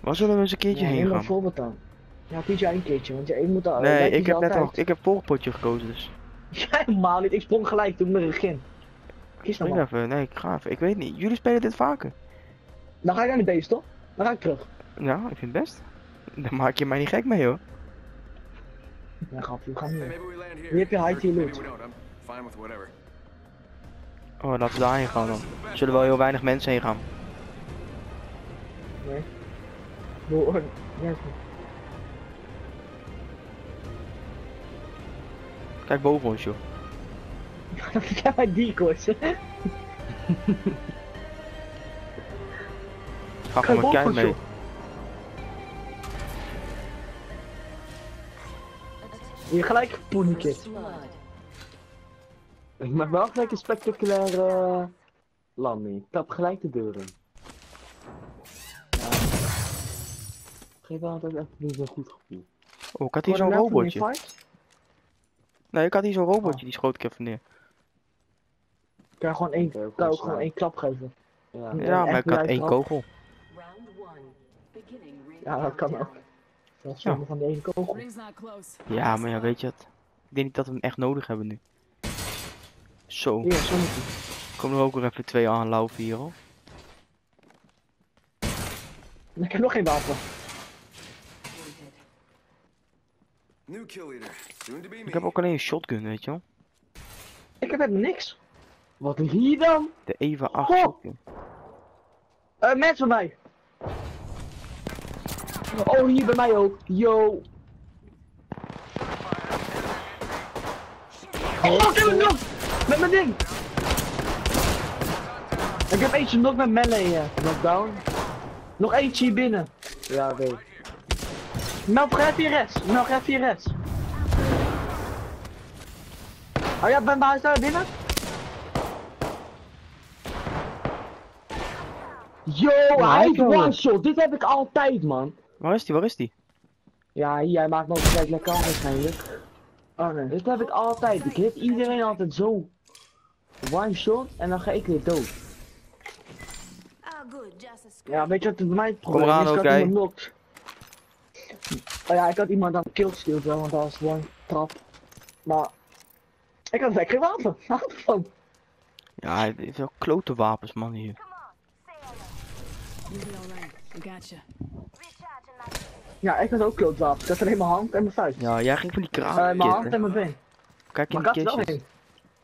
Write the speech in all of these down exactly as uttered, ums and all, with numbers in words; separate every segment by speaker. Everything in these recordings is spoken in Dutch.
Speaker 1: Waar zullen we eens een keertje
Speaker 2: Ja,
Speaker 1: heen
Speaker 2: neem maar
Speaker 1: gaan?
Speaker 2: een voorbeeld dan. Ja, kies jij een keertje, want ja, ik moet al.
Speaker 1: Nee,
Speaker 2: wij
Speaker 1: ik
Speaker 2: kiezen
Speaker 1: heb net al,
Speaker 2: altijd.
Speaker 1: ik heb volgpotje gekozen dus.
Speaker 2: Jij helemaal niet, ik sprong gelijk toen ik het begin. Kies nou
Speaker 1: Spring
Speaker 2: maar.
Speaker 1: even, nee, ik ga even. Ik weet niet, jullie spelen dit vaker.
Speaker 2: Dan ga ik naar de base, toch? Dan ga ik terug.
Speaker 1: Ja, ik vind het best. Daar maak je mij niet gek mee hoor.
Speaker 2: Ja, grapje, we gaan niet.
Speaker 3: Hey, maybe we land here.
Speaker 2: Hier heb je high tier
Speaker 3: Maybe
Speaker 2: loot.
Speaker 3: we don't. I'm fine with whatever.
Speaker 1: Oh, laten we daarheen gaan dan. Er zullen wel heel weinig mensen heen gaan.
Speaker 2: Nee. Door. Ja,
Speaker 1: Kijk boven ons joh.
Speaker 2: dat zijn mijn decoys.
Speaker 1: Ga
Speaker 2: Kijk
Speaker 1: gewoon met kei
Speaker 2: boven ons,
Speaker 1: mee.
Speaker 2: joh. Hier gelijk poeniekit. Ik maak wel gelijk een spectaculaire uh, landing. Ik klap gelijk de deur in. Ja. Geef wel altijd echt niet zo'n goed gevoel.
Speaker 1: Oh, ik had hier zo'n
Speaker 2: Coördinaten van die
Speaker 1: robotje.
Speaker 2: fight?
Speaker 1: Nee, ik had hier zo'n robotje,
Speaker 2: Oh.
Speaker 1: die schoot ik even neer.
Speaker 2: Ik kan gewoon één,
Speaker 4: Kan je ook
Speaker 2: kan ook
Speaker 4: gewoon
Speaker 2: gewoon één klap geven.
Speaker 4: Ja.
Speaker 2: Ja.
Speaker 1: Ja, maar
Speaker 2: echt
Speaker 1: ik had
Speaker 2: lui
Speaker 1: één
Speaker 2: trap.
Speaker 1: kogel.
Speaker 2: Ja, dat kan ook. Dat is zonde van de ene kogel.
Speaker 5: Ring's not close.
Speaker 1: Ja, maar ja, weet je het. Ik denk niet dat we hem echt nodig hebben nu. Zo,
Speaker 2: Hier, zonnetje.
Speaker 1: komen er ook weer even twee aanlaufen hier hoor.
Speaker 2: Ik heb nog geen wapen.
Speaker 3: New kill leader. Soon to be me.
Speaker 1: Ik heb ook alleen een shotgun, weet je wel.
Speaker 2: Ik heb helemaal niks. Wat is hier dan?
Speaker 1: De Eva acht
Speaker 2: Goh.
Speaker 1: shotgun.
Speaker 2: Eh, mensen bij mij. Oh, hier bij mij ook. Yo. Oh, ik heb hem nog! Met mijn ding! Ik heb eentje nog met melee, eh, knockdown. Nog eentje hier binnen.
Speaker 4: Ja, weet.
Speaker 2: Meld ga even hier rechts. Meld ga even hier rechts. Oh ja, ben bij huis daar binnen? Yo, hij heeft one shot. Dit heb ik altijd, man.
Speaker 1: Waar is die, waar is die?
Speaker 2: Ja, hier, hij maakt me ook gelijk lekker af waarschijnlijk. Oh nee. Dit heb ik altijd. Ik hit iedereen altijd zo. One shot en dan ga ik weer dood. Ja, weet je wat bij mij het probleem
Speaker 1: eraan
Speaker 2: is? Ik
Speaker 1: ook,
Speaker 2: had
Speaker 1: hè.
Speaker 2: iemand knocked. Oh ja, ik had iemand aan de kill gestuurd wel, want dat was one trap. Maar ik had lekker geen wapen. Houd ervan.
Speaker 1: Ja, hij heeft wel klote wapens man hier.
Speaker 5: You'll be alright. We got you.
Speaker 2: Ja, ik had ook klootwapens. Ik had alleen mijn hand en mijn vuist.
Speaker 1: Ja, jij ging van die
Speaker 2: Eh,
Speaker 1: kraan
Speaker 2: mijn hand
Speaker 1: kitten.
Speaker 2: en mijn been.
Speaker 1: Kijk in
Speaker 2: Maar
Speaker 1: die
Speaker 2: ik had er wel
Speaker 1: kistjes.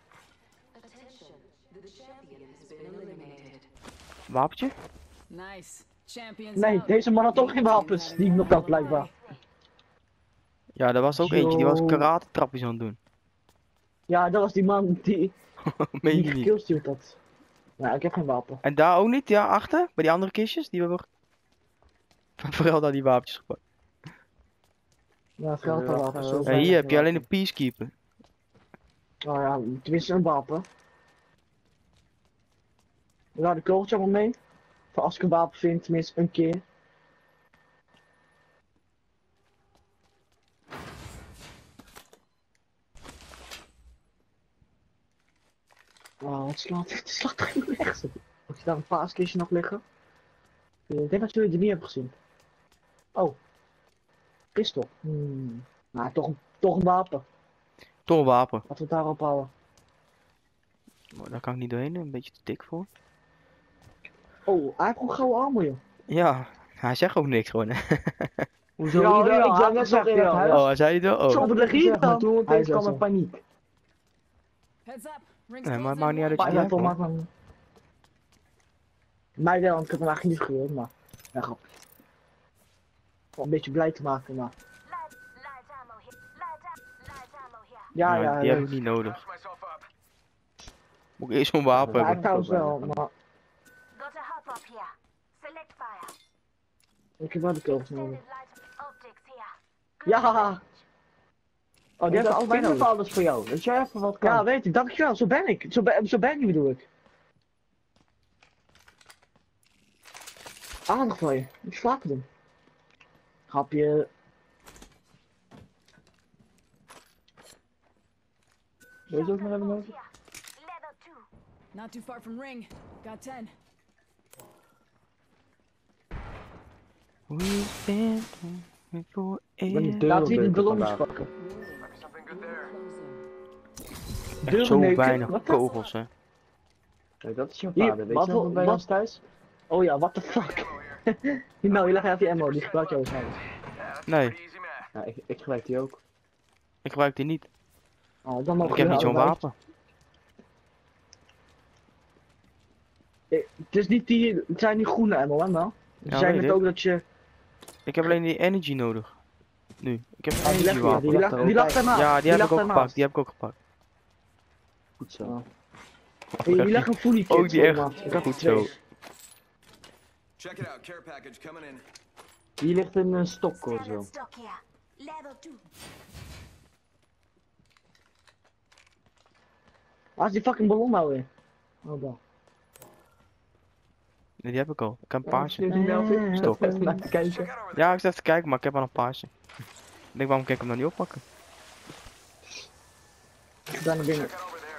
Speaker 2: heen.
Speaker 1: Wapentje?
Speaker 5: Nice. Champions
Speaker 2: Nee,
Speaker 5: out.
Speaker 2: deze man had toch geen wapens. Die nog kan blijkbaar.
Speaker 1: Ja, er was ook eentje, die was
Speaker 2: Yo.
Speaker 1: karate trapjes aan het doen.
Speaker 2: Ja, dat was die man die,
Speaker 1: Meen
Speaker 2: die
Speaker 1: je niet?
Speaker 2: gekillstuurd had. Ja, ik heb geen wapen.
Speaker 1: En daar ook niet, ja, achter, bij die andere kistjes, die we hebben... Vooral daar die wapentjes gepakt.
Speaker 2: Ja, het geld al wapens. zo
Speaker 1: Ja,
Speaker 2: weinig
Speaker 1: hier heb je
Speaker 2: wapen.
Speaker 1: alleen een peacekeeper.
Speaker 2: Oh ja, tenminste een wapen. We hadden een kogeltje allemaal mee. Voor als ik een wapen vind, tenminste een keer. Oh, het slaat, het slaat toch niet weg. Moet je daar een paaskistje nog liggen? Ik denk dat jullie het niet hebben gezien. Oh. Pistool. Hmm. Nou, toch, een- toch een wapen.
Speaker 1: Toch een wapen.
Speaker 2: Laten we het daarop houden.
Speaker 1: Maar daar kan ik niet doorheen, een beetje te dik voor.
Speaker 2: Oh, hij heeft gewoon gouden armor, joh.
Speaker 1: Ja, hij zegt ook niks gewoon hè.
Speaker 4: Hoezo?
Speaker 2: Ja,
Speaker 4: niet wel?
Speaker 2: ja,
Speaker 4: Ik
Speaker 2: hij
Speaker 4: zat net
Speaker 2: zegt
Speaker 4: nog in het
Speaker 2: ja,
Speaker 4: huis.
Speaker 1: Oh, hij zei het wel?
Speaker 2: Zo,
Speaker 1: Oh.
Speaker 2: wat lig je hier
Speaker 4: Maar
Speaker 2: dan?
Speaker 4: toen
Speaker 2: Hij
Speaker 4: opeens
Speaker 2: is
Speaker 4: kwam
Speaker 2: zo.
Speaker 4: er paniek.
Speaker 5: Heads up. Rings
Speaker 1: Nee, maar het
Speaker 5: closing.
Speaker 1: maakt niet uit dat
Speaker 2: Maar
Speaker 1: je
Speaker 2: ja,
Speaker 1: die
Speaker 2: toch
Speaker 1: hebt,
Speaker 2: maakt
Speaker 1: man.
Speaker 2: me... Mij wel, want ik heb hem eigenlijk niet gewild, maar... Ja, grap. Om een beetje blij te maken, maar... Ja,
Speaker 1: Ja,
Speaker 2: ja,
Speaker 1: die
Speaker 2: ja.
Speaker 1: heb ik niet nodig.
Speaker 3: Patch myself up.
Speaker 1: Moet ik eerst zo'n wapen
Speaker 2: Ja,
Speaker 1: hebben.
Speaker 2: trouwens wel, maar...
Speaker 6: Got a hop up here. Select fire.
Speaker 2: Ik heb wel de kogels
Speaker 6: Extended
Speaker 2: nodig.
Speaker 6: light optics here.
Speaker 2: Ja! Oh, die
Speaker 4: Ik
Speaker 2: hebben
Speaker 4: had
Speaker 2: allebei nodig.
Speaker 4: alles voor jou. Dat jij even wat kan.
Speaker 2: Ja, weet ik, dankjewel, zo ben ik. Zo ben, zo ben ik bedoel ik. Aandacht van je, ik slapen doen. Grapje.
Speaker 4: Wil je ze ook nog hebben nodig?
Speaker 6: Here. Level two.
Speaker 5: Not too far from ring. Got ten.
Speaker 1: We've been for
Speaker 4: Ik ben de
Speaker 1: air.
Speaker 4: deur
Speaker 2: Laten we die
Speaker 4: opbeuken
Speaker 2: ballons
Speaker 4: vandaag.
Speaker 2: pakken.
Speaker 3: Might be something good there.
Speaker 1: Echt
Speaker 2: Deuren
Speaker 1: zo
Speaker 2: neuken.
Speaker 1: weinig
Speaker 2: Wat de-
Speaker 1: kogels, hè.
Speaker 4: Nee, dat is jouw
Speaker 2: Hier,
Speaker 4: vader. Weet
Speaker 2: wat
Speaker 4: je nog
Speaker 2: voor-
Speaker 4: wat bij
Speaker 2: wat-
Speaker 4: ons thuis?
Speaker 2: Oh ja, what the fuck. Nou, je legt even je ammo, die gebruik je waarschijnlijk.
Speaker 1: Nee,
Speaker 3: Pretty easy math.
Speaker 4: Ja, ik, ik gebruik die ook.
Speaker 1: ik gebruik die niet.
Speaker 2: Oh, dan mogen
Speaker 1: Ik heb
Speaker 2: we
Speaker 1: niet zo'n
Speaker 2: allebei.
Speaker 1: wapen.
Speaker 2: Eh, Het is niet die, het zijn die groene ammo, hè man. Ze
Speaker 1: Ja,
Speaker 2: zijn
Speaker 1: weet
Speaker 2: het
Speaker 1: ik.
Speaker 2: ook dat je...
Speaker 1: Ik heb alleen die energy nodig. Nu. Ik heb
Speaker 2: Ah,
Speaker 1: een
Speaker 2: die lag
Speaker 1: energy
Speaker 2: hier,
Speaker 1: wapen.
Speaker 2: die
Speaker 4: lag
Speaker 2: lag,
Speaker 4: er
Speaker 2: die
Speaker 4: ook
Speaker 2: lag daarnaast.
Speaker 1: Ja, die heb ik
Speaker 2: lag
Speaker 1: ook
Speaker 2: daarnaast.
Speaker 1: gepakt. Die heb ik ook gepakt.
Speaker 4: Goed zo.
Speaker 2: Ja. Hier, hier lag een fully kit.
Speaker 1: Oh, die echt.
Speaker 2: man. Ik had
Speaker 1: Goed
Speaker 2: er twee.
Speaker 1: zo.
Speaker 3: Check it out. Care package coming in.
Speaker 4: Hier ligt een uh, stokkool zo.
Speaker 6: Standard stock here. Level two.
Speaker 2: Waar is die fucking ballon nou weer? Oh, dan.
Speaker 1: Nee, die heb ik al. Ik heb een
Speaker 4: Ja,
Speaker 1: paasje.
Speaker 4: neem die Melvin.
Speaker 1: Stok.
Speaker 4: Even naar te kijken.
Speaker 3: Check out over
Speaker 1: Ja, ik zit even te kijken, maar ik heb al een paasje. Ik denk, waarom kan ik hem dan niet oppakken?
Speaker 2: Ik ga daar naar binnen.
Speaker 3: Check out over there.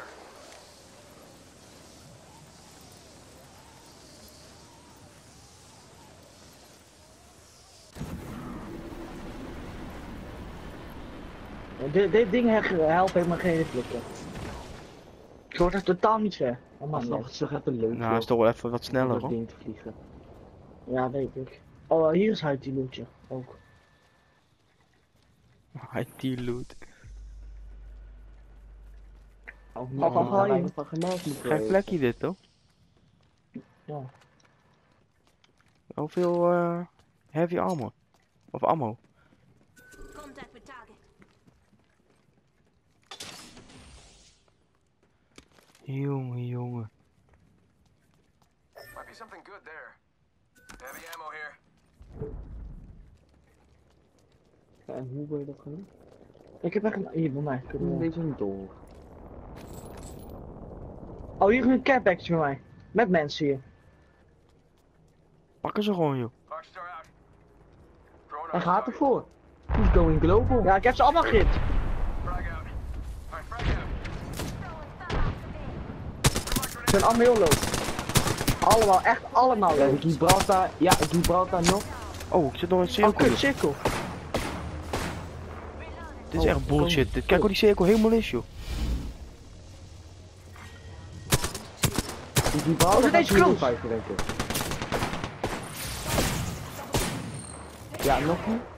Speaker 2: Dit, dit ding he- helpt helemaal geen flikken. Ik word echt totaal niet ver. Dat mag
Speaker 4: Alsnog,
Speaker 2: niet.
Speaker 4: het is toch echt een leuk
Speaker 1: Nou, is toch wel even wat sneller,
Speaker 4: dat
Speaker 1: hoor.
Speaker 4: ding te vliegen.
Speaker 2: Ja, weet ik. Oh, hier is huid die lootje. Ook.
Speaker 1: Hij die loot.
Speaker 4: Oh,
Speaker 2: Wat
Speaker 4: man,
Speaker 2: ga
Speaker 4: daar
Speaker 2: je?
Speaker 4: lijkt me van gemaakt moeten
Speaker 1: Geen
Speaker 4: worden.
Speaker 1: plekje dit, toch?
Speaker 2: Ja.
Speaker 1: Hoeveel eh heavy armor? Of ammo?
Speaker 6: Contact with target.
Speaker 1: Jongen, jongen.
Speaker 3: Might be something good there. Heavy ammo here.
Speaker 4: Ja, en hoe wil je dat gaan doen?
Speaker 2: Ik heb echt een... Hier, bij mij. Kunnen we-
Speaker 4: Deze een door.
Speaker 2: Oh, hier is een care package bij mij. Met mensen hier.
Speaker 1: Pakken ze gewoon, joh.
Speaker 3: Arc star out. Throwing
Speaker 2: Hij
Speaker 3: arc
Speaker 2: gaat
Speaker 3: star.
Speaker 2: ervoor.
Speaker 4: He's going global.
Speaker 2: Ja, ik heb ze allemaal gehit.
Speaker 3: Frag out. Alright, frag out.
Speaker 2: Ze zijn allemaal heel low. Allemaal, echt allemaal
Speaker 4: Ja,
Speaker 2: low.
Speaker 4: de Gibraltar. Ja, de Gibraltar nog.
Speaker 1: Oh, ik zit nog in een
Speaker 2: Oh,
Speaker 1: cirkel.
Speaker 2: kut,
Speaker 1: joh.
Speaker 2: cirkel.
Speaker 1: Dit is
Speaker 2: Oh,
Speaker 1: echt bullshit. Dit- Kijk hoe die cirkel helemaal is, joh.
Speaker 4: De Gibraltar
Speaker 2: Oh, er
Speaker 4: gaat
Speaker 2: is
Speaker 4: hier
Speaker 2: close.
Speaker 4: vijf denken. Ja, nog niet.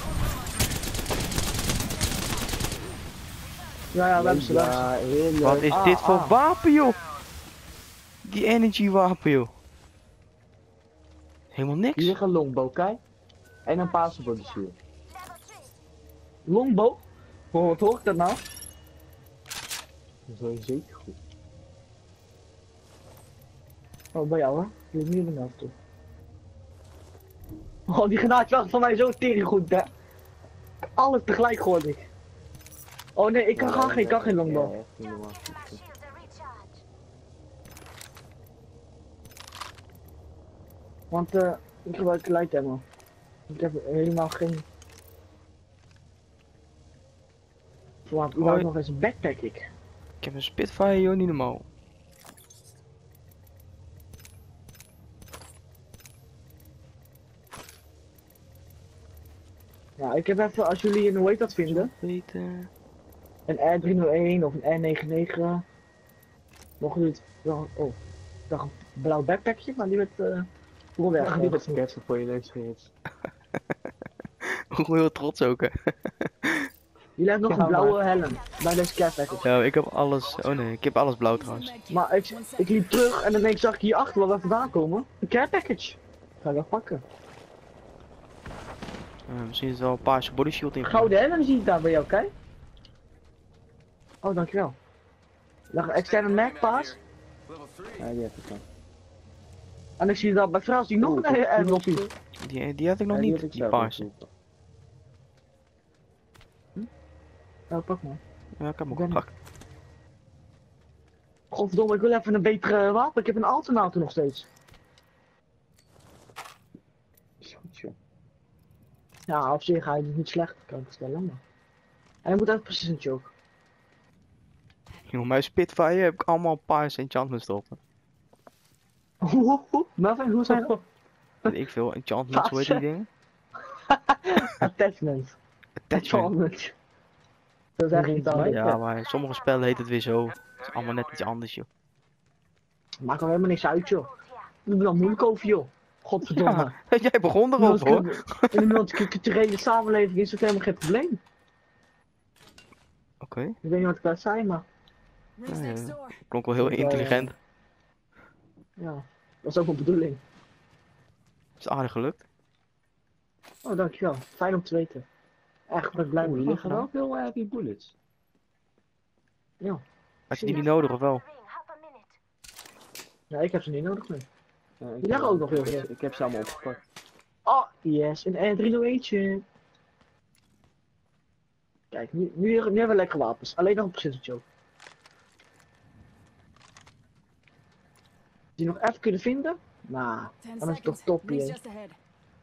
Speaker 2: Ja, ja, we hebben ze, we hebben ze.
Speaker 4: Ja, heel leuk.
Speaker 1: Wat is
Speaker 2: Ah,
Speaker 1: dit voor
Speaker 2: ah.
Speaker 1: wapen, joh? Die energy wapen, joh. Helemaal
Speaker 4: Hier
Speaker 1: niks.
Speaker 4: ligt een longbow, kijk. En een paasbody hier.
Speaker 6: Level three.
Speaker 2: Longbow? Hoor, wat hoor ik dat nou?
Speaker 4: Dat is wel zeker goed.
Speaker 2: Oh, bij jou, hè? Die is niet in de helft toe. Oh, die granaatje van mij zo tering goed, hè? Alles tegelijk hoorde ik. Oh nee, ik kan,
Speaker 4: Ja,
Speaker 2: geen, ik kan geen
Speaker 4: ja,
Speaker 2: longbow.
Speaker 4: echt niet normaal.
Speaker 6: Flash shields are recharged.
Speaker 2: Want eh, ik gebruik light ammo. Ik heb helemaal geen... Want ik
Speaker 1: Hoi.
Speaker 2: nog eens een backpack ik.
Speaker 1: Ik heb een Spitfire, joh, niet normaal.
Speaker 2: Ja, ik heb even, als jullie een hoe heet dat vinden,
Speaker 1: Weten.
Speaker 2: een R driehonderdéén of een R negenennegentig, mogen jullie het wel, oh, ik dacht een blauw backpackje, maar die werd uh, voor weg.
Speaker 4: Ja, die wordt schetsen voor je neus gerits.
Speaker 1: Hoe heel trots ook, hè.
Speaker 2: Jullie hebben nog
Speaker 4: Ja,
Speaker 2: een blauwe helm bij deze care package.
Speaker 1: Ja, ik heb alles. Oh nee, ik heb alles blauw trouwens.
Speaker 2: Maar ik, ik liep terug en ineens zag ik hierachter waar we vandaan komen. Een care package. Ga ik dat pakken.
Speaker 1: Eh, misschien is er wel een paarse body shield in.
Speaker 2: Gouden helm zie ik daar bij jou, kijk. Oh, dankjewel. Lag een externe mag paas.
Speaker 3: Level three.
Speaker 4: Ja, die heb ik dan.
Speaker 2: En ik zie dat bij vrouw zie ik nog
Speaker 4: Oeh,
Speaker 2: een
Speaker 4: dat is
Speaker 2: airdropie.
Speaker 4: goed.
Speaker 1: Die, die had ik nog
Speaker 4: Ja, die
Speaker 1: niet,
Speaker 4: heb ik
Speaker 1: die
Speaker 4: zelf
Speaker 1: paarse.
Speaker 4: ook.
Speaker 2: Ja, pak maar.
Speaker 1: Ja, ik heb hem ook
Speaker 2: Ben-
Speaker 1: gepakt.
Speaker 2: Godverdomme, ik wil even een betere wapen. Ik heb een alternator nog steeds.
Speaker 4: Is goed, joh.
Speaker 2: Ja, op zich ga je het niet slecht, kan ik stellen, maar... En ik moet even precies een choke.
Speaker 1: Jongen, mijn Spitfire heb ik allemaal paarse enchantments erop.
Speaker 2: Melvin, hoe zijn dat?
Speaker 1: Weet ik veel, enchantments, hoe heet die
Speaker 2: Paarse?
Speaker 1: dingen?
Speaker 2: Attachment.
Speaker 1: Attachment.
Speaker 2: Attachment. Dat is echt in Italië.
Speaker 1: Ja, maar in sommige spellen heet het weer zo. Het is allemaal net iets anders, joh.
Speaker 2: Maakt er helemaal niks uit, joh. Doe er dan moeilijk over, joh. Godverdomme.
Speaker 1: Ja, jij begon erop, hoor.
Speaker 2: In de multiculturele samenleving is het helemaal geen probleem.
Speaker 1: Oké, okay.
Speaker 2: Ik weet niet wat ik daar zei, maar
Speaker 5: Rings
Speaker 1: Ja,
Speaker 5: next
Speaker 1: ja.
Speaker 5: door.
Speaker 1: klonk wel heel
Speaker 2: Ja, ja.
Speaker 1: intelligent.
Speaker 2: ja. Dat is ook mijn bedoeling.
Speaker 1: Is aardig gelukt.
Speaker 2: Oh, dankjewel. Fijn om te weten. Echt, ben ik blij
Speaker 4: Oeh,
Speaker 2: mee.
Speaker 4: hier liggen wel veel heavy bullets.
Speaker 1: Had je die niet nodig, of wel?
Speaker 6: Ring, half a minute.
Speaker 2: Ja, ik heb ze niet nodig meer.
Speaker 4: Ja, ik
Speaker 2: Die liggen ook nog heel
Speaker 4: ik-
Speaker 2: veel.
Speaker 4: Ik heb ze allemaal opgepakt.
Speaker 2: Oh, yes, een R driehonderdéén. Kijk, nu, nu, nu hebben we lekker wapens. Alleen nog een precisieetje ook. Die nog even kunnen vinden? Nou,
Speaker 5: Ten
Speaker 2: dan is het toch
Speaker 5: seconds.
Speaker 2: top
Speaker 5: Rings
Speaker 2: hier.
Speaker 5: just ahead.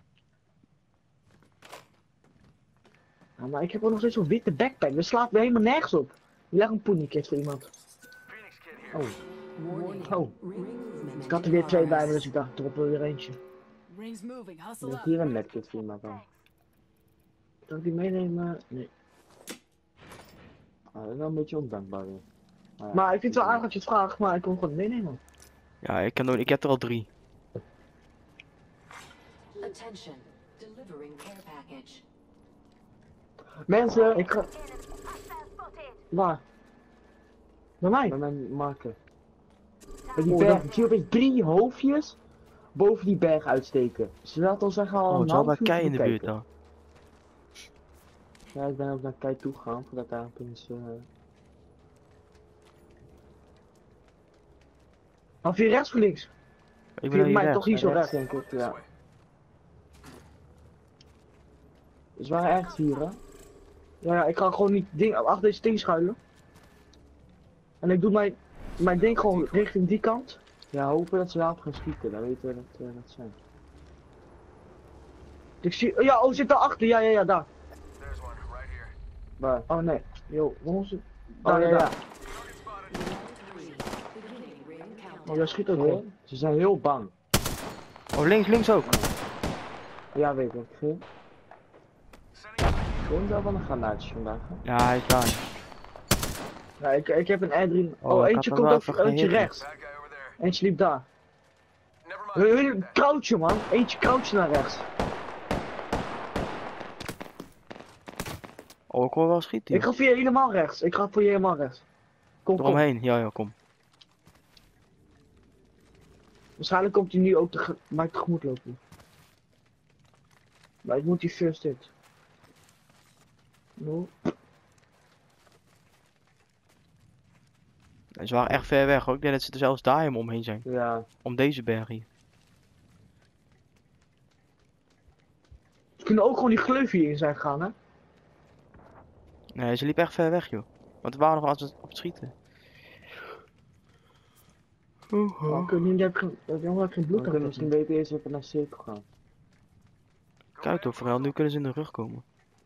Speaker 2: Nou, maar ik heb ook nog steeds zo'n witte backpack. We slaat weer helemaal nergens op. Die lag een poeniekit voor iemand. Oh,
Speaker 5: Warning.
Speaker 2: oh.
Speaker 5: Ring movement.
Speaker 2: Ik had er weer twee bij me, dus ik dacht, drop er weer eentje.
Speaker 5: Rings moving.
Speaker 4: Er
Speaker 5: Hustle
Speaker 4: ligt
Speaker 5: up.
Speaker 4: hier een medkit voor iemand aan.
Speaker 2: Kan ik die meenemen? Nee.
Speaker 4: Ah, dat is wel een beetje ondankbaar weer. Maar, ja,
Speaker 2: Maar ik vind het wel aardig dat je het vraagt, maar ik kon gewoon meenemen.
Speaker 1: Ja, ik, kan nooit, ik heb er al drie.
Speaker 7: Attention. Delivering care package.
Speaker 2: Mensen, ik ga...
Speaker 6: Hostile spotted.
Speaker 2: Waar? Bij mij?
Speaker 4: Bij mijn marker. Bij die
Speaker 2: Oh,
Speaker 4: berg,
Speaker 2: dat-
Speaker 4: ik zie opeens drie hoofdjes boven die berg uitsteken. Ze laten ons zeggen al
Speaker 1: Oh,
Speaker 4: een
Speaker 1: het is al bij
Speaker 4: half uur
Speaker 1: Kei in de buurt
Speaker 4: bekijken.
Speaker 1: dan.
Speaker 4: Ja, ik ben ook naar Kei toe gegaan voordat daar opeens... Uh...
Speaker 2: Of hier rechts of links?
Speaker 1: Ik ben
Speaker 2: Via
Speaker 1: hier
Speaker 2: mij
Speaker 1: rechts.
Speaker 2: toch hier zo
Speaker 4: rechts,
Speaker 2: rechts.
Speaker 4: denk ik, ja. Ze waren ergens hier, hè?
Speaker 2: Ja, ja, ik ga gewoon niet ding, achter deze ding schuilen. En ik doe mijn, mijn ding gewoon richting die kant.
Speaker 4: Ja, hopen dat ze wel op gaan schieten, dan weten we dat uh, dat zijn.
Speaker 2: Ik zie, ja, oh, zit daarachter, ja, ja, ja, daar.
Speaker 3: There's one, right here.
Speaker 4: Waar?
Speaker 2: Oh nee, yo, waar is het?
Speaker 4: Oh
Speaker 2: Daar,
Speaker 4: ja,
Speaker 2: ja,
Speaker 4: ja.
Speaker 2: ja.
Speaker 7: Beginning ring countdown.
Speaker 2: Oh, jij schiet ook
Speaker 4: Hoor,
Speaker 2: wel.
Speaker 4: ze zijn heel bang.
Speaker 1: Oh, links, links ook.
Speaker 4: Ja, weet ik. Geen. Geen wel van een granaatje vandaag. Hè?
Speaker 1: Ja, hij is daar.
Speaker 2: Ja, ik, ik heb een R drie.
Speaker 1: Oh,
Speaker 2: Oh,
Speaker 1: ik
Speaker 2: eentje
Speaker 1: had hem
Speaker 2: komt
Speaker 1: wel
Speaker 2: ook
Speaker 1: even
Speaker 2: eentje
Speaker 1: gehitten.
Speaker 2: rechts.
Speaker 3: Bad guy over there.
Speaker 2: Eentje liep daar.
Speaker 3: Never mind.
Speaker 2: Hun, hun crouchen, man. Eentje crouchen naar rechts.
Speaker 1: Oh, ik hoor wel schieten.
Speaker 2: Ik
Speaker 1: joh.
Speaker 2: ga voor je helemaal rechts. Ik ga voor je helemaal rechts. Kom, kom.
Speaker 1: Eromheen, ja, ja, kom.
Speaker 2: Waarschijnlijk komt hij nu ook te mij tegemoet lopen. Maar ik moet die first hit. No.
Speaker 1: Ze waren echt ver weg hoor. Ik denk dat ze er zelfs daar helemaal omheen zijn.
Speaker 4: Ja,
Speaker 1: Om deze berg hier.
Speaker 2: Ze kunnen ook gewoon die gleuf hierin zijn gegaan, hè?
Speaker 1: Nee, ze liepen echt ver weg joh. Want we waren nog aan het op het schieten. Oeh,
Speaker 2: Oh, ik weet niet, ik heb geen, ik heb helemaal geen bloed
Speaker 4: we
Speaker 2: aan
Speaker 4: kunnen misschien beter eerst even naar cirkel gaan.
Speaker 1: Kijk toch vooral, nu kunnen ze in de rug komen.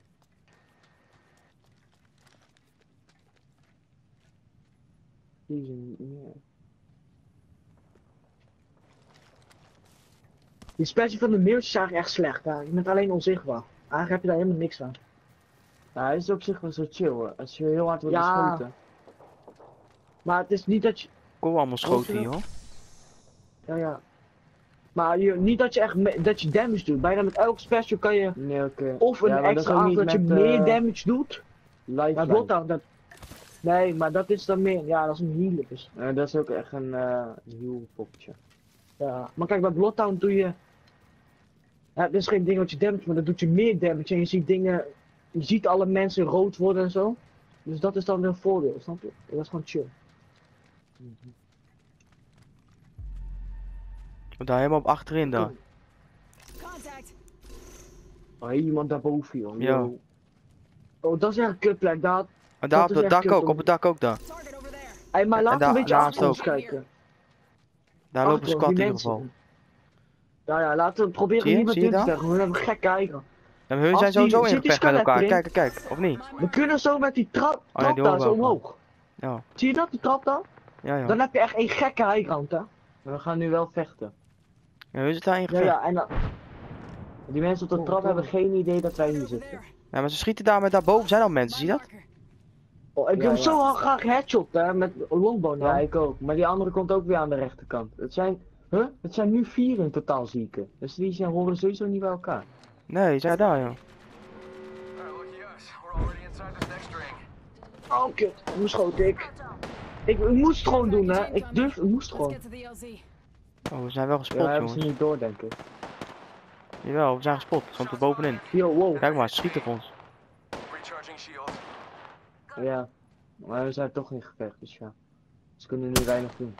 Speaker 4: Die zijn niet meer.
Speaker 2: Die special van de mailtjes is eigenlijk echt slecht. Ja. Je bent alleen onzichtbaar. Eigenlijk heb je daar helemaal niks aan.
Speaker 4: Nou, hij is op zich wel zo chill hoor. Als je heel hard wordt
Speaker 2: Ja.
Speaker 4: geschoten.
Speaker 2: Maar het is niet dat je...
Speaker 1: Kom allemaal schoten
Speaker 2: je
Speaker 1: hier hoor.
Speaker 2: Ja, ja. Maar je, niet dat je echt me- dat je damage doet. Bijna met elke special kan je
Speaker 4: Nee, oké.
Speaker 2: of een
Speaker 4: Ja, maar
Speaker 2: extra
Speaker 4: is ook
Speaker 2: aantal
Speaker 4: niet
Speaker 2: dat je
Speaker 4: met,
Speaker 2: meer
Speaker 4: eh,
Speaker 2: damage doet. Maar
Speaker 4: Lifeline.
Speaker 2: Bloodhound, dat... Nee, maar dat is dan meer... Ja, dat is een healer dus.
Speaker 4: Eh, dat is ook echt een uh, heel poppetje.
Speaker 2: Ja. Maar kijk, bij Bloodhound doe je... Ja, dat is geen ding wat je damage, maar dat doet je meer damage. En je ziet dingen... Je ziet alle mensen rood worden en zo. Dus dat is dan een voordeel, snap je? Dat is gewoon chill.
Speaker 1: Daar helemaal op achterin daar.
Speaker 5: Contact.
Speaker 4: Oh, hey, iemand daarboven joh.
Speaker 1: Ja.
Speaker 4: Yo.
Speaker 2: Oh, dat is echt een kutplek. Daar...
Speaker 1: Maar daar
Speaker 2: Dat
Speaker 1: op
Speaker 2: is
Speaker 1: het
Speaker 2: echt
Speaker 1: dak
Speaker 2: kut
Speaker 1: ook,
Speaker 2: om-
Speaker 1: op het dak ook daar.
Speaker 5: Target over there.
Speaker 2: Hey, maar laat
Speaker 1: daar-
Speaker 2: een beetje
Speaker 1: naast
Speaker 2: achter ons
Speaker 1: ook.
Speaker 2: kijken.
Speaker 1: Daar lopen
Speaker 2: Achter
Speaker 1: ze
Speaker 2: ons,
Speaker 1: squad in
Speaker 2: die
Speaker 1: ieder
Speaker 2: mensen.
Speaker 1: geval.
Speaker 2: Ja, ja, laten we proberen
Speaker 1: Zie je?
Speaker 2: niet met
Speaker 1: Zie je
Speaker 2: hun te
Speaker 1: dat?
Speaker 2: vechten. We hebben gekke eigen.
Speaker 1: Ja, maar hun
Speaker 2: Als
Speaker 1: zijn
Speaker 2: die-
Speaker 1: sowieso in
Speaker 2: zit die
Speaker 1: gevecht met
Speaker 2: skelet
Speaker 1: elkaar.
Speaker 2: erin?
Speaker 1: Kijk, kijk, of niet?
Speaker 2: We kunnen zo met die trap,
Speaker 1: Oh, ja,
Speaker 2: trap
Speaker 1: die
Speaker 2: daar
Speaker 1: horen
Speaker 2: zo
Speaker 1: we ook wel.
Speaker 2: omhoog.
Speaker 1: Ja,
Speaker 2: Zie je dat, die trap daar?
Speaker 1: ja, ja.
Speaker 2: Dan heb je echt een gekke highground, hè?
Speaker 4: We gaan nu wel vechten.
Speaker 1: Ja, hun zitten daar in
Speaker 2: Ja,
Speaker 1: gevecht.
Speaker 2: ja, en dan...
Speaker 4: Die mensen op de
Speaker 2: Oh,
Speaker 4: trap
Speaker 2: oh.
Speaker 4: hebben geen idee dat wij hier
Speaker 5: Over
Speaker 4: zitten.
Speaker 5: there.
Speaker 1: Ja, maar ze schieten daar met daarboven zijn al mensen, zie je dat?
Speaker 5: Marker.
Speaker 2: Oh, ik
Speaker 4: Ja,
Speaker 2: wil hem
Speaker 4: ja.
Speaker 2: zo hard graag headshotten hè, met longbow dan.
Speaker 4: Ja, ik ook. Maar die andere komt ook weer aan de rechterkant. Het zijn, huh? Het zijn nu vier in totaal zieken. Dus die zijn, horen sowieso niet bij elkaar.
Speaker 1: Nee, zij daar, joh.
Speaker 3: Alright, lucky us. We're already inside this next ring.
Speaker 2: Oh kut, hoe schoot ik? Ik, ik moest het gewoon doen hè, ik durf, ik moest
Speaker 5: Let's
Speaker 2: gewoon.
Speaker 5: get to the L Z.
Speaker 1: Oh, we zijn wel
Speaker 4: Ja,
Speaker 1: gespot,
Speaker 4: hebben ze
Speaker 1: jongens.
Speaker 4: niet door, denk ik.
Speaker 1: Jawel, we zijn gespot. Komt er bovenin.
Speaker 2: Yo, wow.
Speaker 1: Kijk maar, ze schieten op ons.
Speaker 3: Recharging shields.
Speaker 4: Ja. Maar we zijn toch in gevecht, dus ja. Ze kunnen nu weinig doen.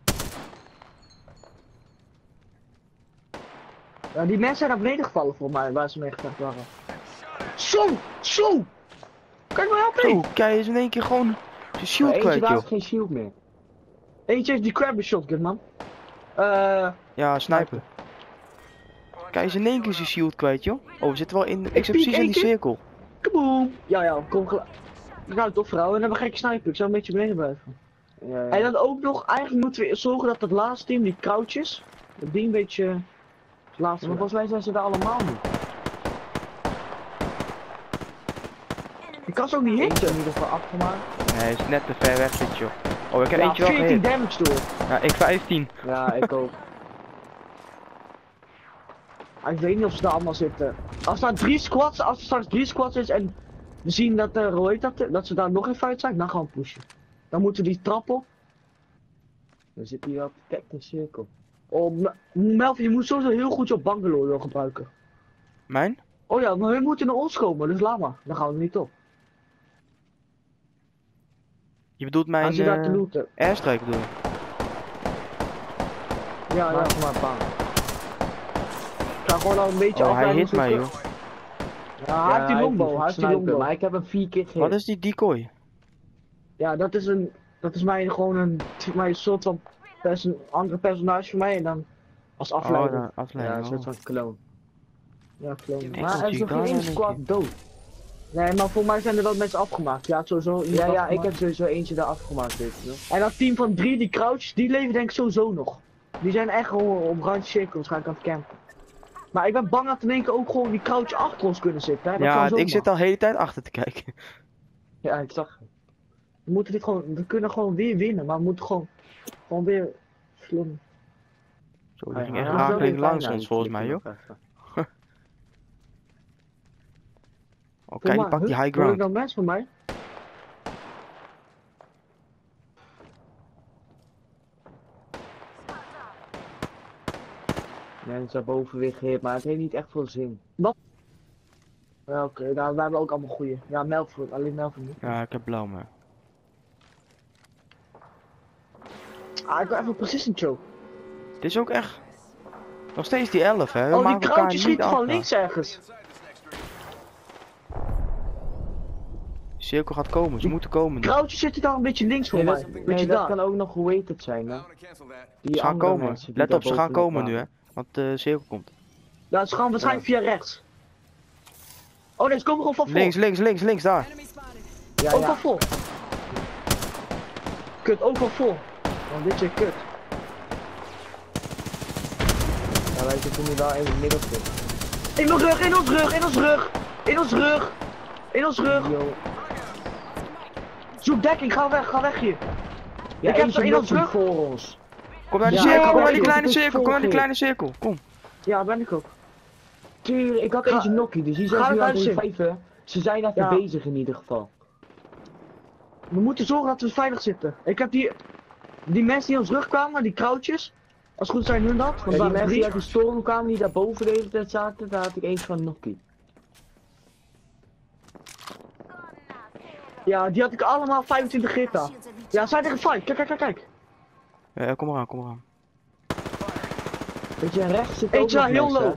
Speaker 2: Ja, die mensen zijn naar beneden gevallen voor mij, waar ze mee gevecht waren. Zo, zo! Kijk maar helpen!
Speaker 1: Zo, kijk eens in één keer gewoon zijn
Speaker 4: Maar
Speaker 1: shield
Speaker 4: eentje
Speaker 1: kwijt,
Speaker 4: daar
Speaker 1: joh.
Speaker 4: heeft geen shield meer.
Speaker 2: Eentje heeft die crabber shotgun man. Eh,
Speaker 1: Ja, sniper. Kijk eens in één keer zijn shield kwijt, joh. Oh, we zitten wel in... Ik zit precies in
Speaker 2: één
Speaker 1: die
Speaker 2: keer.
Speaker 1: cirkel.
Speaker 2: kaboom! Ja, ja, kom gelijk. Nou, toch vrouw, en dan heb ik gek sniper, ik zou een beetje beneden blijven.
Speaker 4: Ja, ja.
Speaker 2: En dan ook nog, eigenlijk moeten we zorgen dat het laatste team, die crouches, dat die een beetje... Het
Speaker 4: Maar
Speaker 2: laatste
Speaker 4: volgens mij zijn ze er allemaal niet.
Speaker 2: Ik kan ze ook niet
Speaker 4: Eentje
Speaker 2: hitten.
Speaker 4: in ieder geval afgemaakt.
Speaker 1: Nee, hij is net te ver weg, dit, joh. Oh, ik heb
Speaker 2: Ja,
Speaker 1: eentje wel
Speaker 2: veertien
Speaker 1: gehit.
Speaker 2: damage door.
Speaker 1: Ja, ik vijftien.
Speaker 4: Ja, ik ook.
Speaker 2: Ah, ik weet niet of ze daar allemaal zitten. Als er drie squads, als er straks drie squads is en we zien dat, uh, hoe heet dat, dat ze daar nog in fight zijn, dan gaan we pushen. Dan moeten we die trap op.
Speaker 4: We zitten hier wel perfect in cirkel.
Speaker 2: Oh, M- Melvin, je moet sowieso heel goed je Bangalore wil gebruiken.
Speaker 1: Mijn?
Speaker 2: Oh ja, maar we moeten naar ons komen, dus laat maar. Dan gaan we er niet op.
Speaker 1: Je bedoelt mijn
Speaker 2: Als je daar te
Speaker 1: eh
Speaker 2: looten.
Speaker 1: airstrike bedoel je?
Speaker 2: Ja, ja.
Speaker 4: Maak ze maar bang.
Speaker 2: Ik ga gewoon al een beetje
Speaker 1: Oh, hij
Speaker 2: afleiden
Speaker 1: hit mij,
Speaker 2: zoeken.
Speaker 1: joh.
Speaker 2: Ja, hij heeft die longbow, hij heeft die
Speaker 4: sniper,
Speaker 2: longbow.
Speaker 4: maar ik heb hem vier keer gehit.
Speaker 1: Wat is die decoy?
Speaker 2: Ja, dat is een, dat is mij gewoon een, mijn soort van, pers een andere personage voor mij en dan als
Speaker 1: Oh,
Speaker 2: afleider.
Speaker 1: dan
Speaker 4: Ja,
Speaker 1: afleiding.
Speaker 4: een soort
Speaker 1: oh.
Speaker 4: van kloon.
Speaker 2: Ja, kloon.
Speaker 1: Ik
Speaker 4: Maar er is nog
Speaker 1: zie
Speaker 4: geen één
Speaker 1: daar
Speaker 4: squad
Speaker 1: niet.
Speaker 4: dood.
Speaker 2: Nee, maar voor mij zijn er wel mensen afgemaakt. Ja, het sowieso. iemand
Speaker 4: Ja, ja, ik
Speaker 2: afgemaakt.
Speaker 4: heb sowieso eentje daar afgemaakt, weet je nog.
Speaker 2: En dat team van drie, die crouch, die leven denk ik sowieso nog. Die zijn echt gewoon op randje cirkel waarschijnlijk aan het campen. Maar ik ben bang dat in één keer ook gewoon die crouch achter ons kunnen zitten. Hè? Dat
Speaker 1: Ja,
Speaker 2: kan
Speaker 1: ik
Speaker 2: zomaar.
Speaker 1: zit al de hele tijd achter te kijken.
Speaker 4: Ja, ik zag het.
Speaker 2: We moeten dit gewoon, we kunnen gewoon weer winnen, maar we moeten gewoon, gewoon weer slim.
Speaker 1: Zo, die
Speaker 4: Hij-
Speaker 1: ging
Speaker 4: hij
Speaker 1: echt
Speaker 4: was wel
Speaker 1: rakeling
Speaker 4: weer
Speaker 1: langs
Speaker 4: bijna
Speaker 1: ons volgens mij, joh.
Speaker 4: natuurlijk nog even.
Speaker 1: Oh, kijk, die pakt die high ground.
Speaker 2: dan mensen van mij?
Speaker 4: Mensen daarboven weer gehit, maar het heeft niet echt veel zin.
Speaker 2: Ja, oké, nou, wij hebben ook allemaal goeie. Ja, Melford, alleen Melford niet.
Speaker 1: Ja, ik heb blauw, maar.
Speaker 2: Ah, ik wil even een precision choke.
Speaker 1: Het is ook echt. Nog steeds die elf, hè? We
Speaker 2: Oh, die
Speaker 1: maken elkaar
Speaker 2: crouch
Speaker 1: niet
Speaker 2: schiet
Speaker 1: af.
Speaker 2: van
Speaker 1: nou.
Speaker 2: links ergens.
Speaker 3: Inside this next ring.
Speaker 1: De cirkel gaat komen, ze moeten komen. nu.
Speaker 2: Crouch zit daar een beetje links voor
Speaker 4: Nee,
Speaker 2: mij.
Speaker 4: dat,
Speaker 2: Beetje
Speaker 4: nee, dat
Speaker 2: daar.
Speaker 4: kan ook nog hoe heet het zijn, hè?
Speaker 3: I want to cancel that.
Speaker 4: Die
Speaker 1: Ze gaan
Speaker 4: andere
Speaker 1: komen.
Speaker 4: mensen die
Speaker 1: Let op, ze
Speaker 4: daar
Speaker 1: gaan
Speaker 4: bovenop
Speaker 1: komen nu, hè?
Speaker 4: waren.
Speaker 1: Want de cirkel komt.
Speaker 2: Ja, ze gaan waarschijnlijk via rechts. Oh nee, ze komen gewoon van voor.
Speaker 1: Links, links, links, links, daar.
Speaker 5: Enemy spotted.
Speaker 4: Ja,
Speaker 2: Ook
Speaker 4: ja.
Speaker 2: van voor. Kut, ook van voor. Want dit is kut.
Speaker 4: Ja, wij zitten nu wel in het middelpunt.
Speaker 2: In ons rug, in ons rug, in ons rug. In ons rug. In ons rug.
Speaker 4: Yo.
Speaker 2: Zoek dekking, ga weg, ga weg hier.
Speaker 4: Ja,
Speaker 2: Ik heb
Speaker 4: eentje
Speaker 2: ze in ons
Speaker 4: loopt
Speaker 2: rug.
Speaker 4: voor ons.
Speaker 1: Kom naar die
Speaker 2: Ja,
Speaker 1: cirkel,
Speaker 2: ik
Speaker 1: kom
Speaker 2: ga
Speaker 1: naar die
Speaker 2: weg,
Speaker 1: kleine
Speaker 4: joh.
Speaker 1: cirkel, kom naar die
Speaker 4: Volg
Speaker 1: kleine cirkel. Kom.
Speaker 2: Ja, ben ik ook.
Speaker 4: Tuurlijk, ik had
Speaker 2: Ga-
Speaker 4: eentje nokkie, dus die
Speaker 2: ga
Speaker 4: zijn nu aan
Speaker 2: het
Speaker 4: het
Speaker 2: uitzien.
Speaker 4: vijven. Ze zijn even
Speaker 2: Ja.
Speaker 4: bezig in ieder geval.
Speaker 2: We moeten zorgen dat we veilig zitten. Ik heb die, die mensen die in ons rug kwamen, die crouches. Als het goed zijn hun dat. Want
Speaker 4: Ja,
Speaker 2: er
Speaker 4: die
Speaker 2: waren
Speaker 4: mensen
Speaker 2: drie.
Speaker 4: die uit de storm kwamen, die daarboven de hele tijd zaten, daar had ik eentje van nokkie.
Speaker 2: Ja, die had ik allemaal vijfentwintig gita. Ja, zij tegen fight. Kijk, kijk, kijk, kijk.
Speaker 1: Ja, ja, kom eraan, kom eraan.
Speaker 4: Weet je, rechts zit ook
Speaker 2: Eentje
Speaker 4: nog
Speaker 2: heel
Speaker 4: mensen,
Speaker 2: low.
Speaker 4: hè?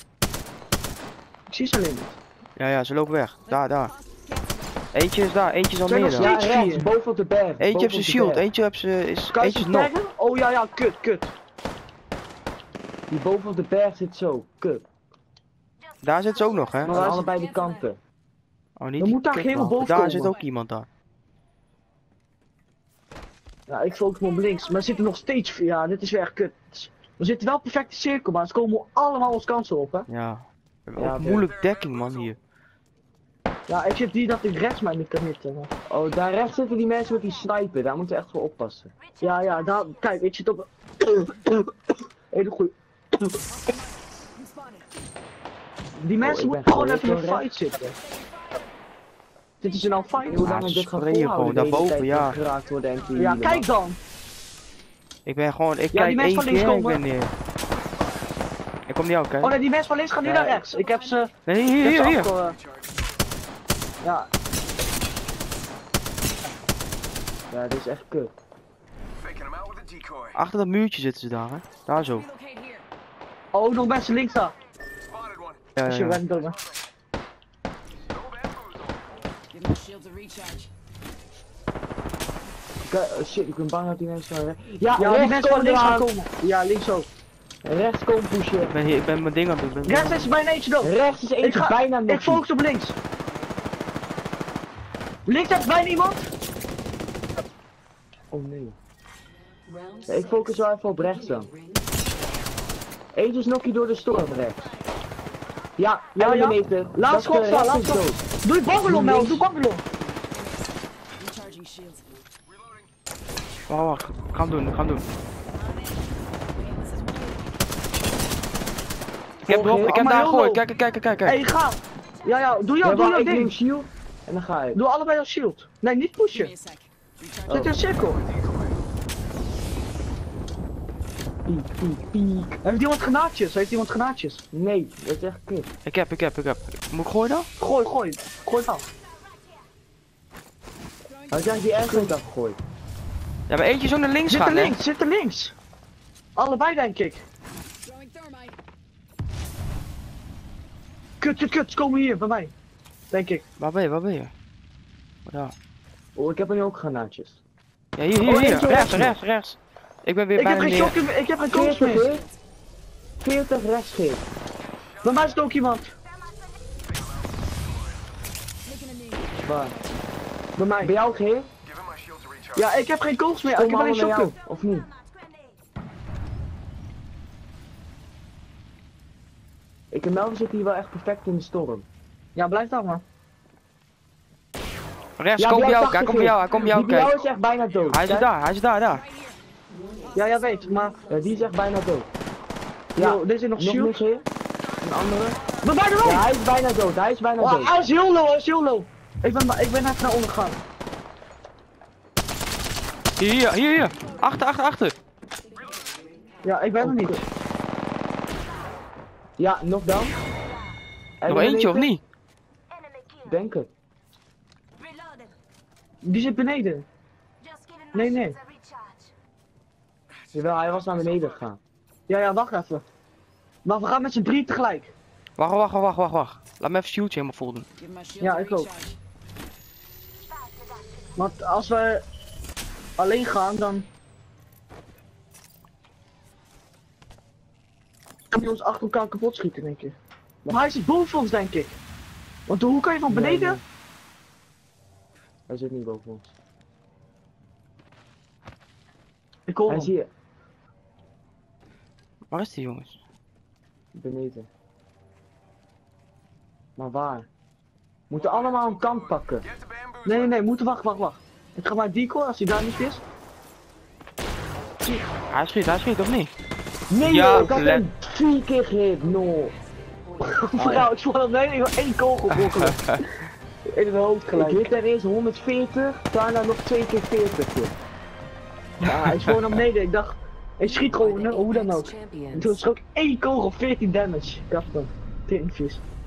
Speaker 2: Ik zie ze alleen niet.
Speaker 1: Ja, ja, ze lopen weg. Daar, daar. Eentje is daar, eentje is al
Speaker 2: Zijn nog
Speaker 1: neer.
Speaker 2: steeds-
Speaker 4: Ja, rechts,
Speaker 2: vier.
Speaker 4: boven op de berg.
Speaker 1: Eentje
Speaker 4: boven
Speaker 1: heeft zijn
Speaker 4: op de
Speaker 1: shield,
Speaker 4: berg.
Speaker 1: eentje heeft ze, is,
Speaker 2: Kan je
Speaker 1: eentje
Speaker 2: ze
Speaker 1: is nog.
Speaker 2: taggen? Oh ja, ja, kut, kut.
Speaker 4: Die boven op de berg zit zo, kut.
Speaker 1: Daar zit ze ook nog, hè?
Speaker 2: Maar
Speaker 4: Aan
Speaker 2: waar
Speaker 4: allebei de kanten.
Speaker 1: Oh, niet
Speaker 2: Dan
Speaker 1: die
Speaker 2: moet daar
Speaker 1: kut,
Speaker 2: helemaal
Speaker 1: man.
Speaker 2: boven
Speaker 1: Daar
Speaker 2: komen.
Speaker 1: zit ook iemand daar.
Speaker 2: Ja, ik focus me op links. Maar er zitten nog steeds... Ja, dit is weer echt kut. We zitten wel perfect in cirkel, maar ze komen allemaal ons kansen op, hè.
Speaker 1: Ja. hebben
Speaker 4: Ja,
Speaker 1: ook
Speaker 4: oké.
Speaker 1: moeilijk dekking, man, hier.
Speaker 2: Ja, ik zit hier dat ik rechts mij niet kan hitten. maar-
Speaker 4: Oh, daar rechts zitten die mensen met die sniper. Daar moeten we echt voor oppassen.
Speaker 2: Ja, ja, daar, kijk, ik zit op... Hele goed.
Speaker 5: I'm spotted.
Speaker 2: Die mensen
Speaker 4: ik ben
Speaker 2: moeten gewoon
Speaker 4: gewoon
Speaker 2: even in een
Speaker 4: heel
Speaker 2: fight zitten. Zitten ze nou fight?
Speaker 4: Hoe
Speaker 1: Ja,
Speaker 4: lang ik dit ga
Speaker 1: sprayen
Speaker 4: volhouden
Speaker 1: gewoon,
Speaker 4: de hele
Speaker 1: daarboven,
Speaker 4: tijd
Speaker 1: ja.
Speaker 4: dat geraakt worden en te
Speaker 2: Ja,
Speaker 4: healen,
Speaker 2: kijk
Speaker 4: man.
Speaker 2: dan!
Speaker 1: Ik ben gewoon, ik
Speaker 2: Ja, die
Speaker 1: kijk
Speaker 2: mensen
Speaker 1: één
Speaker 2: van links
Speaker 1: keer en ik
Speaker 2: komen.
Speaker 1: ben neer. Ik kom niet ook, hè?
Speaker 2: Oh nee, die mensen van links gaan nu
Speaker 4: Ja,
Speaker 2: naar
Speaker 4: ik-
Speaker 2: rechts. Ik heb ze...
Speaker 1: Nee,
Speaker 2: ik
Speaker 1: hier,
Speaker 2: heb
Speaker 1: hier,
Speaker 2: ze
Speaker 1: hier.
Speaker 2: afge- Ja,
Speaker 4: Ja, dit is echt kut.
Speaker 3: Faking him out with a decoy.
Speaker 1: Achter dat muurtje zitten ze daar, hè? Daar zo.
Speaker 5: Relocate here.
Speaker 2: oh, nog mensen links daar.
Speaker 3: Spotted one.
Speaker 1: Ja,
Speaker 2: Als
Speaker 1: ja,
Speaker 2: je
Speaker 1: ja.
Speaker 2: bent, dan-
Speaker 3: No bamboozle.
Speaker 5: Give my shield a recharge.
Speaker 4: Kijk, oh shit, ik ben bang dat die mensen gaan rechts. Ja,
Speaker 2: Ja, die
Speaker 4: rechts
Speaker 2: mensen van
Speaker 4: komen
Speaker 2: links gaan
Speaker 4: eraan.
Speaker 2: komen. Ja, links ook.
Speaker 4: Rechts komen pushen.
Speaker 1: Ik ben, hier, ik ben mijn ding aan het doen. ik ben-
Speaker 2: Rechts is bijna eentje dood.
Speaker 4: Rechts is
Speaker 2: Ik
Speaker 4: eentje
Speaker 2: ga...
Speaker 4: bijna
Speaker 2: Ik
Speaker 4: nog.
Speaker 2: focus op links. Links heeft bijna iemand.
Speaker 4: Oh nee.
Speaker 7: Round
Speaker 4: Ja, ik
Speaker 7: six.
Speaker 4: focus wel even op rechts dan.
Speaker 7: Ring.
Speaker 4: Eentje is nokkie door de storm rechts. Ja,
Speaker 2: Ja,
Speaker 4: ja,
Speaker 2: ja.
Speaker 4: meter.
Speaker 2: Laat
Speaker 4: Dat,
Speaker 2: schot
Speaker 4: eh,
Speaker 2: staan,
Speaker 4: rechts
Speaker 2: laat
Speaker 4: is
Speaker 2: schot.
Speaker 4: dood.
Speaker 2: Doe je bangelon, Mel.
Speaker 4: Links.
Speaker 2: Doe bangelon.
Speaker 5: Recharging shield.
Speaker 1: Wacht, wacht. Ik ga hem doen, ik ga hem doen.
Speaker 5: Wait, this is one.
Speaker 1: Ik heb, erop, ik heb
Speaker 2: Allemaal
Speaker 1: daar
Speaker 2: heel
Speaker 1: gegooid.
Speaker 2: low.
Speaker 1: Kijk, kijk, kijk, kijk.
Speaker 2: Hé, hey, ga. Ja, ja, doe jou,
Speaker 4: Ja,
Speaker 2: doe
Speaker 4: wacht,
Speaker 2: jouw
Speaker 4: ik neem
Speaker 2: ding.
Speaker 4: shield. En dan ga ik.
Speaker 2: Doe allebei als shield. Nee, niet
Speaker 5: Give me
Speaker 2: pushen.
Speaker 5: a sec. Recharge.
Speaker 2: Zit in een cirkel.
Speaker 4: Piek, piek, piek.
Speaker 2: Heeft iemand granaatjes? Heeft iemand granaatjes?
Speaker 4: Nee, dat is echt kut.
Speaker 1: Ik heb, ik heb, ik heb. Moet ik gooien dan?
Speaker 2: Gooi, gooi. Gooi het af.
Speaker 4: Had jij die ergens niet afgegooid?
Speaker 1: Ja, maar eentje zo naar links
Speaker 2: Zit er
Speaker 1: gaan, hè?
Speaker 2: links, zit er links. Allebei denk ik.
Speaker 5: Throwing thermite.
Speaker 2: Kut, kut, kut. Ze komen hier, bij mij. Denk ik.
Speaker 1: Waar ben je, waar ben je? Ja.
Speaker 4: Oh, ik heb er nu ook granaatjes.
Speaker 1: Ja, hier, hier,
Speaker 4: Oh,
Speaker 1: hier.
Speaker 4: eentje
Speaker 1: Rechts,
Speaker 4: rechts
Speaker 1: rechts, rechts. Ik ben weer
Speaker 2: Ik heb
Speaker 1: bijna
Speaker 2: geen
Speaker 1: neer.
Speaker 2: shock, ik heb geen kogels
Speaker 4: veertig,
Speaker 2: meer.
Speaker 4: hè? veertig rechts geef.
Speaker 2: Bij mij zit ook iemand.
Speaker 5: Taking a knee.
Speaker 4: Waar?
Speaker 2: Bij mij.
Speaker 4: Bij jou geef?
Speaker 3: Give him my shield to recharge.
Speaker 2: Ja, ik heb geen kogels meer. Ik
Speaker 4: Kom
Speaker 2: heb alleen
Speaker 4: allemaal naar jou,
Speaker 2: shotgun.
Speaker 4: of niet? Ik en Melvin zitten hier wel echt perfect in de storm.
Speaker 2: Ja, blijf daar, man.
Speaker 1: Rechts,
Speaker 4: Ja,
Speaker 1: kom bij
Speaker 4: bij
Speaker 1: jou. Hij
Speaker 4: tachtig
Speaker 1: komt bij jou, hij komt bij jou.
Speaker 4: Die bij jou
Speaker 1: Kijk.
Speaker 4: is echt bijna dood.
Speaker 1: Hij is
Speaker 4: Kijk.
Speaker 1: daar, hij is daar, daar.
Speaker 2: Ja, ja, weet. Maar,
Speaker 4: Ja, die is echt bijna dood.
Speaker 2: ja, dit is nog
Speaker 4: Nog
Speaker 2: shield.
Speaker 4: niks hier? Een andere?
Speaker 2: Bij mij erbij!
Speaker 4: Ja, hij is bijna dood, hij is bijna
Speaker 2: Oh,
Speaker 4: dood.
Speaker 2: hij is heel low, hij is heel low. Ik ben, ik ben even naar onder gegaan.
Speaker 1: Hier, hier, hier, hier. Achter, achter, achter.
Speaker 2: Ja, ik ben er niet.
Speaker 4: Ja, nog dan? En
Speaker 1: Nog eentje of niet?
Speaker 4: Denk het.
Speaker 2: Die zit beneden. Nee, nee.
Speaker 4: Jawel, hij was naar beneden gegaan.
Speaker 2: Ja, ja, wacht even. Maar we gaan met z'n drie tegelijk.
Speaker 1: Wacht, wacht, wacht, wacht, wacht. Laat me even shieldje helemaal vol doen.
Speaker 5: Give my shield
Speaker 2: Ja,
Speaker 5: a
Speaker 2: ik ook.
Speaker 5: recharge.
Speaker 2: Want als we alleen gaan, dan... kan hij ons achter elkaar kapot schieten, denk ik. Maar hij zit boven ons, denk ik. Want hoe kan je van beneden?
Speaker 4: Nee, nee. Hij zit niet boven ons.
Speaker 2: Ik hoor
Speaker 4: Hij
Speaker 2: hem.
Speaker 4: zie je
Speaker 1: Waar is die, jongens?
Speaker 4: beneden. Maar waar? Moeten allemaal een kant pakken.
Speaker 3: Get the bamboozle.
Speaker 2: Nee, nee, nee, moeten wacht, wacht, wacht. Ik ga maar decoy als hij daar niet is.
Speaker 1: Hij schiet, hij schiet, of niet?
Speaker 4: Nee
Speaker 1: Ja,
Speaker 4: joh, ik had
Speaker 1: let-
Speaker 4: hem vier keer gehit, no.
Speaker 2: Vrouw, ik sloeg hem nee, ik één kogel brokkelen. In het hoofd
Speaker 4: Ik
Speaker 2: gelijk.
Speaker 4: hit er eens honderdveertig, daarna nog twee keer veertig. joh.
Speaker 2: Ja, hij is gewoon naar beneden. Ik dacht, ik schiet gewoon, hè, hoe dan ook. En toen
Speaker 7: Champions.
Speaker 2: schoot ik één kogel, veertien damage. Ik dacht dan, tering vies.